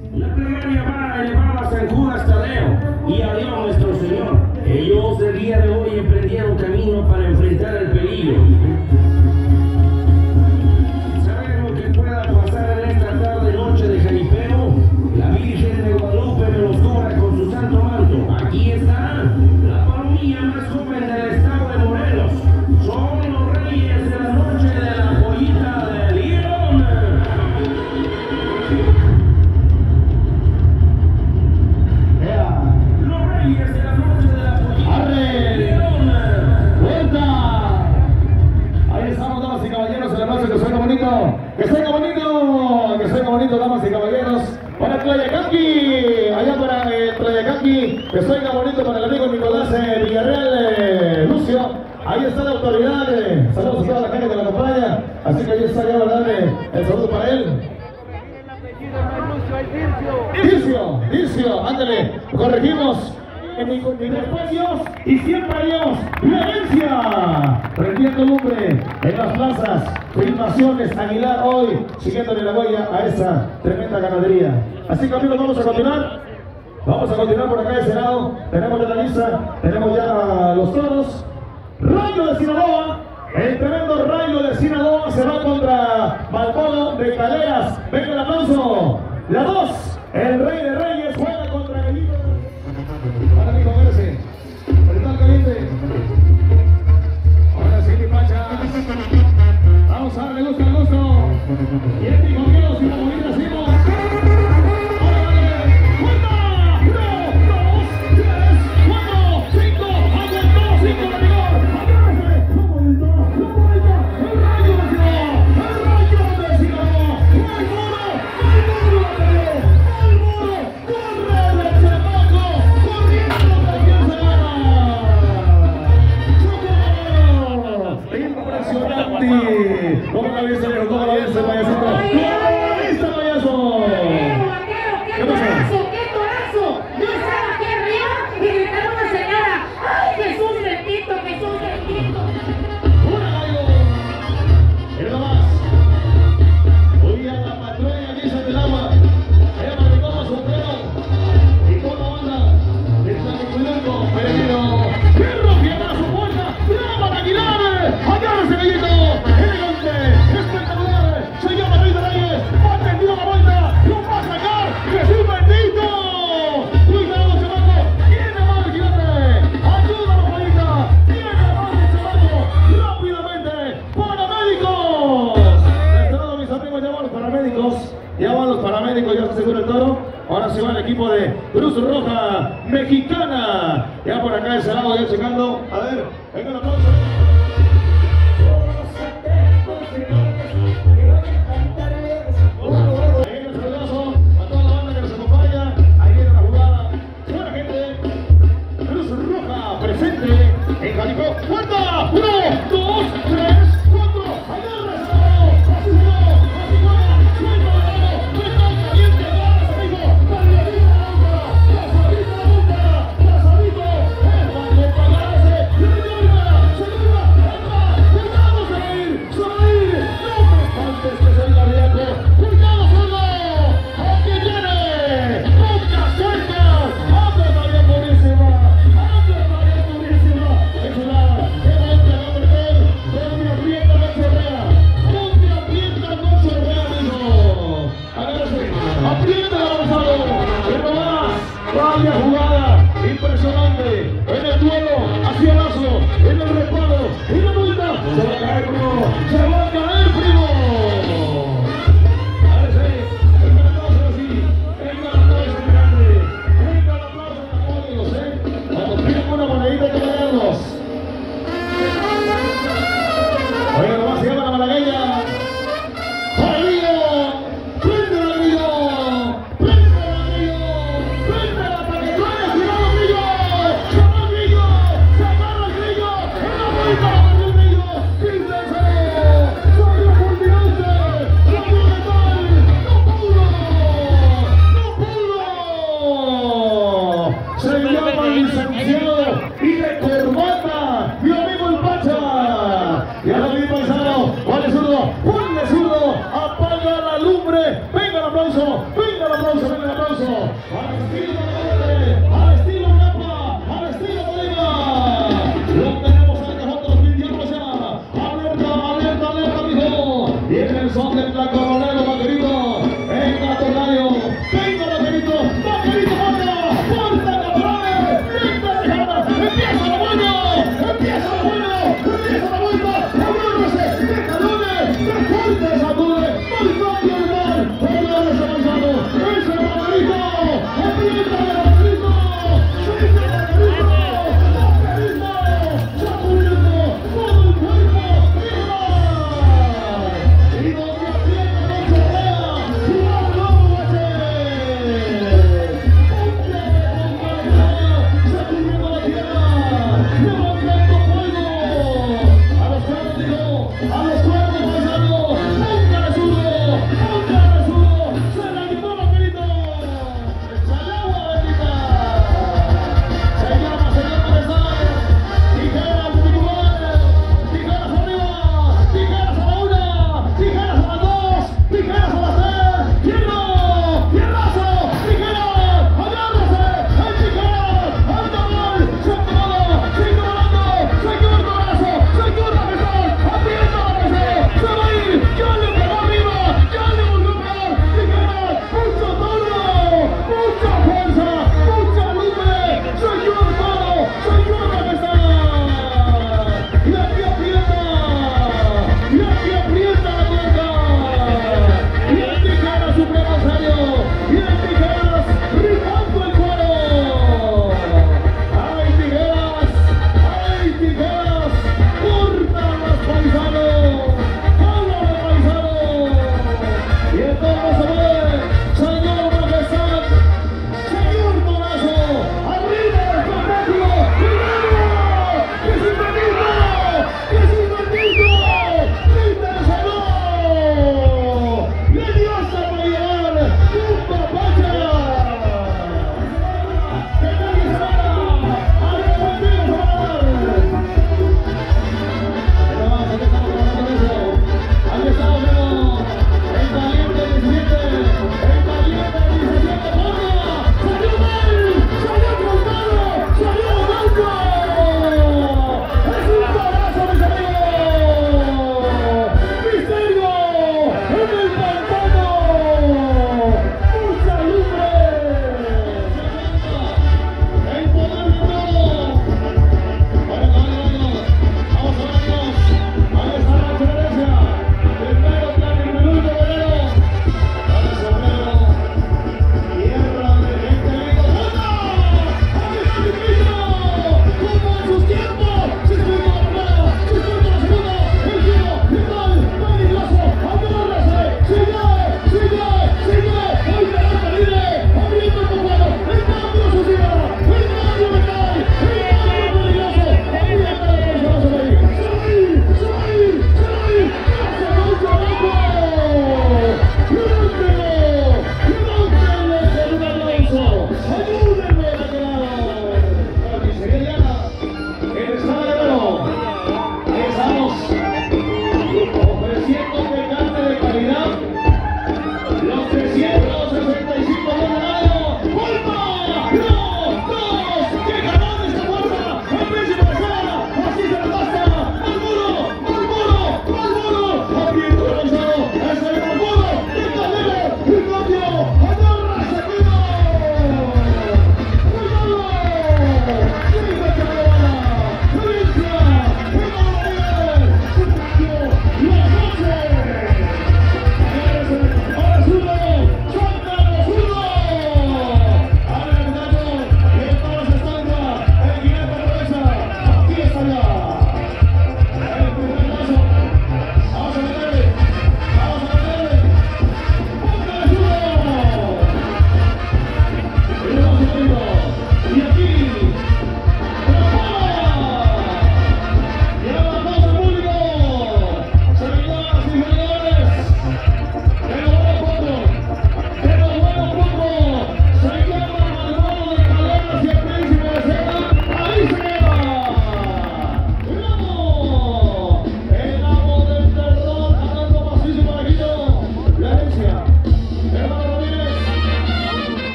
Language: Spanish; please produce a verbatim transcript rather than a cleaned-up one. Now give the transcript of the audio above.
La plegaria va elevada a San Judas Tadeo y a Dios nuestro Señor. Ellos el día de hoy emprendieron camino para enfrentar el peligro. Sabemos que pueda pasar en esta tarde noche de jaripeo. La Virgen de Guadalupe me los cubra con su santo manto. Aquí está la palomilla más joven del estado de Morelos. Son los reyes de la noche de la pollita de León. Los reyes de la noche de la pollita de León. ¡Vuelta! Ahí estamos, damas y caballeros, en la noche que suena bonito. ¡Que suena bonito! ¡Que suena bonito, damas y caballeros! Para Tlayacaqui, allá para eh, Tlayacaqui, que suena bonito para el amigo Nicolás eh, Villarreal, eh, Lucio. Ahí está la autoridad, eh, saludos a toda la gente que la acompaña, así que ahí está ya, ¿verdad? Eh, el saludo para él. Dircio, Dircio, ándale, corregimos. Y después Dios, y siempre Dios, violencia, prendiendo lumbre en las plazas, filmaciones, Aguilar hoy, siguiéndole la huella a esa tremenda ganadería. Así que amigos, vamos a continuar, vamos a continuar por acá de ese lado, tenemos ya la lista, tenemos ya los toros. Rayo de Sinaloa, el tremendo Rayo de Sinaloa se va contra Balboa de Caleras, venga el aplauso, la dos, el Rey de Reyes juega contra Gallito. Ahora mismo, espérese. Ahorita el caliente. Ahora sí, mi pacha. Vamos a darle gusto al gusto. Y el pico quiero, si la movida decimos. Ahora dale. ¡Cuenta! Uno, dos, tres, cuatro, cinco. Aguantó, cinco de rigor. Agárrese. La vuelta, la vuelta. El Rayo de Sinaloa. El Rayo de Sinaloa. ¡Al muro! ¡Al muro! ¡Al muro! ¡Corre el chamaco! Impresionante. ¿Cómo la viste, viejo? ¿Cómo la viste, payasito? ¿Cómo la viste, payaso? ¡Qué torazo! ¡Qué torazo! Yo estaba aquí arriba y gritaron una señora: ¡ay, Jesús bendito, Jesús bendito! ¡Una gallo! Mira nomás. Hoy a la patrulla dice del agua. Ella maricó a su pelo. ¿Y cómo anda? Está que cuidando, peregrino. ¡Perro que abre su puerta! ¡Brava de Aguilar! ¡Agárrese, gallito! ¡Elegante! ¡Espectacular! ¡Se llama Rey de Reyes! ¡Va tendido la vuelta! ¡Lo va a sacar! ¡Jesús bendito! ¡Cuidado, chamaco! ¡Tiene más el gigante! ¡Ayúdalo, bolita! ¡Tiene más el chamaco! ¡Rápidamente! ¡Paramédicos! De este lado, mis amigos, ya van los paramédicos. Ya van los paramédicos, ya se asegura el toro. Ahora se va el equipo de Cruz Roja Mexicana. Ya por acá de ese lado, ya checando. A ver, venga el aplauso. Ahí viene el saludazo a toda la banda que nos acompaña. Ahí viene la jugada. Buena gente. Cruz Roja presente en Jalipeo. ¡Cuenta! Uno, dos, tres, cuatro. ¡Agárrese! ¡Así no! ¡Así no! ¡Suelta la mano! ¡No está caliente! ¡Agárrese, amigo! ¡Dale, la vida la boca! ¡Lazarito la boca! ¡Lazarito! ¡Espante, agárrese! ¡Señora! ¡Señora! ¡Entra! ¡Cuidado, Salir! ¡Salir! ¡No me espantes, que soy cardíaco! ¡Cuidado, solo! ¡Aquí viene! ¡Pocas sueltas! ¡Anda, María Purísima! ¡Anda, María Purísima! ¡Qué chulada! ¡Qué bonita la mujer! ¡Donde aprieta no chorrea! ¡Donde aprieta no chorrea, amigo! ¡Agárrese! ¡Aprieta el avanzado! ¡Pero más! ¡Vaya jugada! ¡Impresionante! En el duelo, hacia el lazo, en el respaldo, en la vuelta, se va a caer uno, se va